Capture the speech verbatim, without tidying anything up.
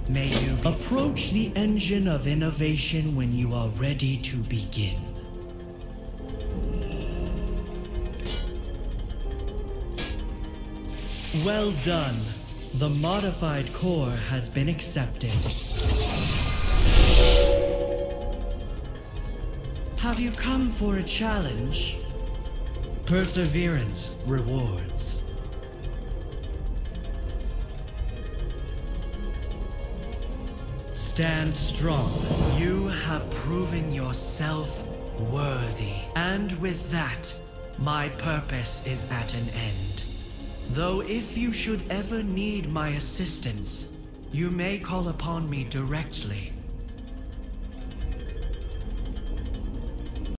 May you approach the engine of innovation when you are ready to begin. Well done. The modified core has been accepted. Have you come for a challenge? Perseverance rewards. Stand strong. You have proven yourself worthy. And with that, my purpose is at an end. Though if you should ever need my assistance, you may call upon me directly.